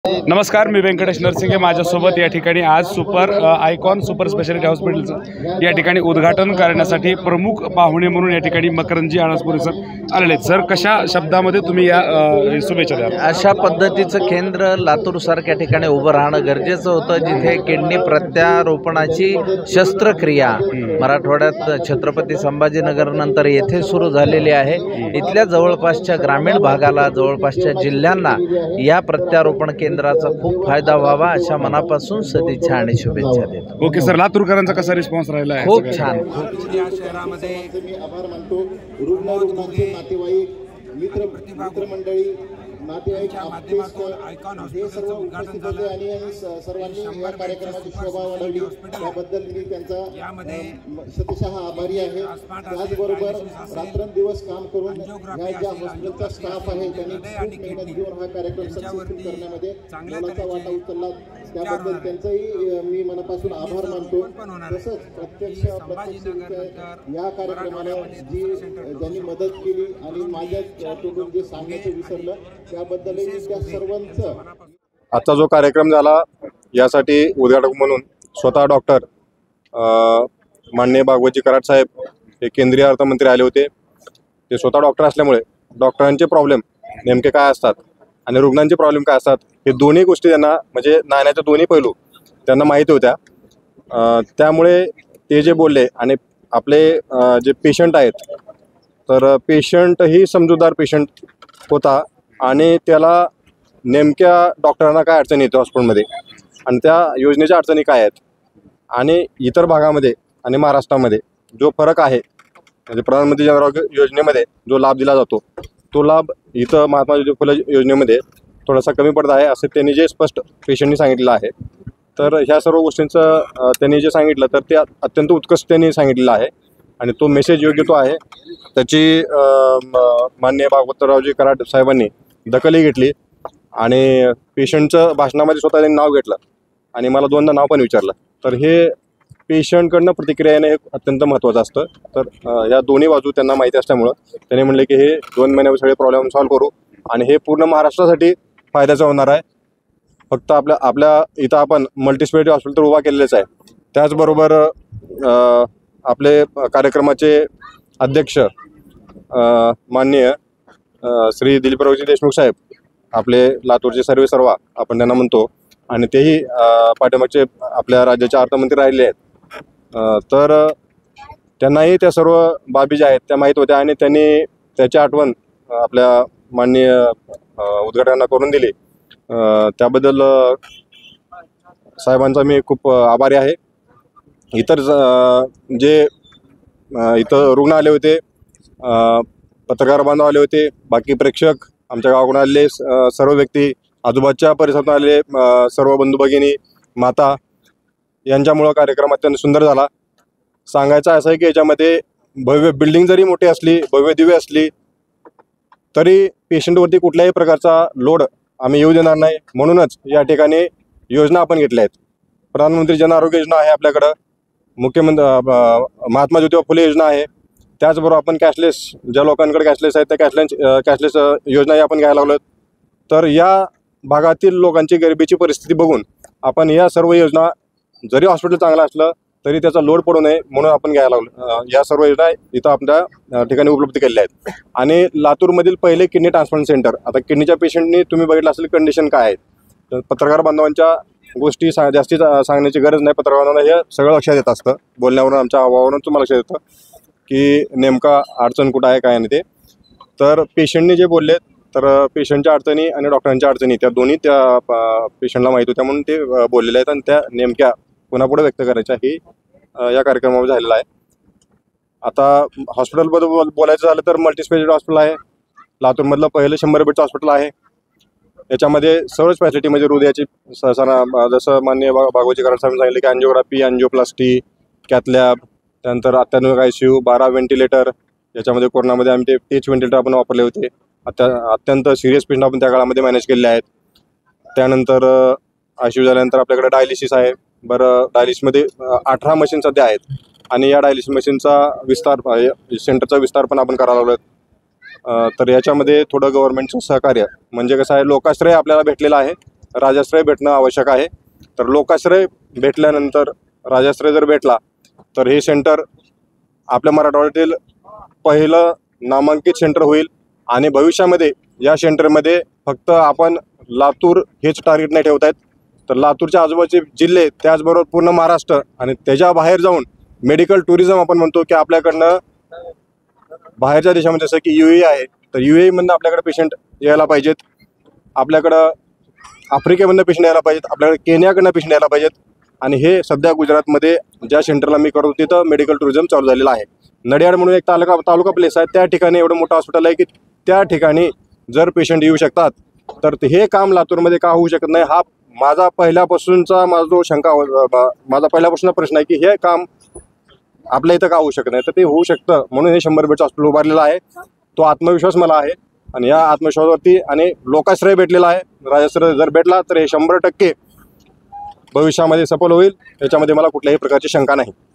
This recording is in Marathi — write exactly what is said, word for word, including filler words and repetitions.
नमस्कार, मी व्यंकटेश नरसिंगे. माझ्यासोबत या ठिकाणी आज सुपर आयकॉन सुपर स्पेशालिटी हॉस्पिटलचं या ठिकाणी उद्घाटन करण्यासाठी प्रमुख पाहुणे म्हणून या ठिकाणी मकरंदजी अणसपुरे सर आलेले आहेत. सर, कशा शब्दामध्ये तुम्ही या शुभेच्छा द्याल? अशा पद्धतीचं केंद्र लातूरसारख्या ठिकाणी उभं राहणं गरजेचं होतं, जिथे किडनी प्रत्यारोपणाची शस्त्रक्रिया मराठवाड्यात छत्रपती संभाजीनगर नंतर येथे सुरू झालेली आहे. इथल्या जवळपासच्या ग्रामीण भागाला, जवळपासच्या जिल्ह्यांना या प्रत्यारोपण केंद्राचा खूप फायदा व्हावा अशा मनापासून सदिच्छा आणि शुभेच्छा देतो. ओके सर, लातूरकरांचा कसा रिस्पॉन्स राहिला आहे? खूप छान. या शहरामध्ये मी आभार मानतो. रुग्ण रुग्णांचे नातेवाईक, मित्र मित्रमंडळी, नातेवाईकच्या माध्यमातून आयकॉन हॉस्पिटलचं उद्घाटन झालं आणि सर्वांनी या कार्यक्रमाची शोभा वाढवली, त्याबद्दल मी त्यांचा यामध्ये शतशः आभारी आहे. त्याचबरोबर रात्रंदिवस काम करून ह्या ज्या हॉस्पिटलचा स्टाफ आहे त्यांनी खूप मेहनत घेऊन हा कार्यक्रम सक्सेसफुल करण्यामध्ये मोलाचा वाटा उचलला, त्याबद्दल त्यांचाही मी मनापासून आभार मानतो. तसंच प्रत्यक्ष प्रत्यक्ष या कार्यक्रमाला जी ज्यांनी मदत केली आणि माझ्या तोडून जे सांगायचं विसरलं त्याबद्दलही मी त्या सर्वांचं. आजचा जो कार्यक्रम झाला यासाठी उद्घाटक म्हणून स्वतः डॉक्टर माननीय भागवतजी कराड साहेब हे केंद्रीय अर्थमंत्री आले होते. ते स्वतः डॉक्टर असल्यामुळे डॉक्टरांचे प्रॉब्लेम नेमके काय असतात आणि रुग्णांचे प्रॉब्लेम काय असतात हे दोन्ही गोष्टी त्यांना, म्हणजे नाण्याच्या दोन्ही पैलू त्यांना माहिती होत्या. त्यामुळे ते जे बोलले आणि आपले जे पेशंट आहेत, तर पेशंटही समजूतदार पेशंट होता आणि त्याला नेमक्या डॉक्टरांना काय अडचणी येते हॉस्पिटलमध्ये आणि त्या योजनेच्या अडचणी काय आहेत आणि इतर भागामध्ये आणि महाराष्ट्रामध्ये जो फरक आहे, म्हणजे प्रधानमंत्री जन आरोग्य योजनेमध्ये जो लाभ दिला जातो तो लाभ इथं महात्मा ज्योतिबा फुले योजनेमध्ये थोडासा कमी पडत आहे असं त्यांनी जे स्पष्ट पेशंटनी सांगितलं आहे. तर ह्या सर्व गोष्टींचं त्यांनी जे सांगितलं तर ते अत्यंत उत्कृष्टतेने सांगितलेलं आहे आणि तो मेसेज योग्य तो आहे. त्याची माननीय भागवतरावजी कराड साहेबांनी दखलही घेतली आणि पेशंटचं भाषणामध्ये स्वतः त्यांनी नाव घेतलं आणि मला दोनदा नाव पण विचारलं. तर हे पेशंटकडनं प्रतिक्रिया येणं हे अत्यंत महत्त्वाचं असतं. तर या दोन्ही बाजू त्यांना माहिती असल्यामुळं त्यांनी म्हणले की हे दोन महिन्यावर सगळे प्रॉब्लेम सॉल्व्ह करू आणि हे पूर्ण महाराष्ट्रासाठी फायद्याचं होणार आहे. फक्त आपल्या आपल्या इथं आपण मल्टीस्पेशालिटी हॉस्पिटल तर उभा केलेलंच आहे, त्याचबरोबर आपले कार्यक्रमाचे अध्यक्ष माननीय श्री दिलीपरावजी देशमुख साहेब, आपले लातूरचे सर्वे सर्वा आपण त्यांना म्हणतो, आणि तेही पाठीमागचे आपल्या राज्याचे अर्थमंत्री राहिले आहेत. तर त्यांनाही त्या सर्व बाबी ज्या आहेत त्या माहीत होत्या आणि त्यांनी त्याची आठवण आपल्या माननीय उद्घाटनाला करून दिली. त्याबद्दल साहेबांचा मी खूप आभारी आहे. इतर जे इथं रुग्ण आले होते, पत्रकार बांधव आले होते, बाकी प्रेक्षक, आमच्या गावाकडून आलेले सर्व व्यक्ती, आजूबाजूच्या परिसरातून आलेले सर्व बंधू भगिनी, माता, यांच्यामुळं कार्यक्रम अत्यंत सुंदर झाला. सांगायचं असं आहे की याच्यामध्ये भव्य बिल्डिंग जरी मोठी असली, भव्य दिव्य असली, तरी पेशंटवरती कुठल्याही प्रकारचा लोड आम्ही येऊ देणार नाही. म्हणूनच या ठिकाणी योजना आपण घेतल्या आहेत. प्रधानमंत्री जन आरोग्य योजना आहे आपल्याकडं, मुख्यमंत्री महात्मा ज्योतिबा फुले योजना आहे, त्याचबरोबर आपण कॅशलेस, ज्या लोकांकडे कॅशलेस आहेत त्या कॅशलेस कॅशलेस योजनाही आपण घ्यायला लागलो. तर या भागातील लोकांची गरिबीची परिस्थिती बघून आपण या सर्व योजना, जरी हॉस्पिटल चांगलं असलं तरी त्याचा लोड पडू नये म्हणून आपण घ्यायला लागलो. या सर्व योजना इथं आपल्या ठिकाणी उपलब्ध केलेल्या आहेत. आणि लातूरमधील पहिले किडनी ट्रान्सप्लांट सेंटर, आता किडनीच्या पेशंटनी तुम्ही बघितलं असेल कंडिशन काय आहे, तर पत्रकार बांधवांच्या गोष्टी सा जास्ती सांगण्याची गरज नाही. पत्रकार बांधवांना हे सगळं लक्षात येत असतं, बोलण्यावरून, आमच्या आवावरून तुम्हाला लक्षात येतं की नेमका अडचण कुठं आहे काय नाही ते. तर पेशंटने जे बोलले, तर पेशंटच्या अडचणी आणि डॉक्टरांच्या अडचणी त्या दोन्ही त्या पेशंटला माहीत होत्या म्हणून ते बोललेले आहेत आणि त्या नेमक्या पुन्हा व्यक्त करायच्या ही या कार्यक्रमामध्ये झालेला आहे. आता हॉस्पिटलबद्दल बोलायचं झालं तर मल्टीस्पेशालिटी हॉस्पिटल आहे, लातूरमधलं पहिलं शंभर बेडचं हॉस्पिटल आहे. याच्यामध्ये सर्वच फॅसिलिटी, म्हणजे हृदयाची सहसा जसं माननीय भागवतजी कराड साहेब सांगितलं की अँजिओग्राफी, अँजिओप्लास्टी, कॅथलॅब, त्यानंतर अत्याधुनिक आय सी यू, बारा व्हेंटिलेटर. याच्यामध्ये कोरोनामध्ये आम्ही ते तेच व्हेंटिलेटर आपण वापरले होते. अत्या अत्यंत सिरियस पेशंट आपण त्या काळामध्ये मॅनेज केलेले आहेत. त्यानंतर आय सी यू झाल्यानंतर आपल्याकडे डायलिसिस आहे. बरं, डायलिसिसमध्ये अठरा मशीन सध्या आहेत आणि या डायलिसिस मशीनचा विस्तार, सेंटरचा विस्तार पण आपण करायला लागलो. तर याच्यामध्ये थोडं गव्हर्नमेंटचं सहकार्य, म्हणजे कसं आहे, लोकाश्रय आपल्याला भेटलेलं आहे राजाश्रय भेटणं आवश्यक आहे. तर लोकाश्रय भेटल्यानंतर राजाश्रय जर भेटला तर हे सेंटर आपल्या मराठवाड्यातील पहिलं नामांकित सेंटर होईल. आणि भविष्यामध्ये या सेंटरमध्ये फक्त आपण लातूर हेच टार्गेट नाही ठेवत आहेत, तर लातूरच्या आजूबाजूचे जिल्हे त्याचबरोबर पूर्ण महाराष्ट्र आणि त्याच्या बाहेर जाऊन मेडिकल टुरिझम आपण म्हणतो की आपल्याकडनं बाहेरच्या देशामध्ये जसं की यू ए आहे, तर यू एमधनं आपल्याकडे पेशंट यायला पाहिजेत, आपल्याकडं आफ्रिकेमधनं पेशंट यायला पाहिजेत, आपल्याकडे केनियाकडनं पेशंट यायला पाहिजेत. आणि हे सध्या गुजरातमध्ये ज्या सेंटरला मी करतो तिथं मेडिकल टुरिझम चालू झालेलं आहे. नडियाड म्हणून एक तालुका तालुका प्लेस आहे, त्या ठिकाणी एवढं मोठं हॉस्पिटल आहे की त्या ठिकाणी जर पेशंट येऊ शकतात तर हे काम लातूरमध्ये का होऊ शकत नाही, हा माझा पहिल्यापासूनचा माझा जो शंका माझा पहिल्यापासूनचा प्रश्न आहे की हे काम आपल्या इथं का होऊ शकत नाही. तर ते होऊ शकतं म्हणून हे शंभर बेडचं हॉस्पिटल उभारलेलं आहे. तो आत्मविश्वास मला आहे आणि या आत्मविश्वासावरती आणि लोकाश्रय भेटलेला आहे. राजाश्रय जर भेटला तर हे शंभर टक्के भविष्यामध्ये सफल होईल, याच्यामध्ये मला कुठल्याही प्रकारची शंका नाही.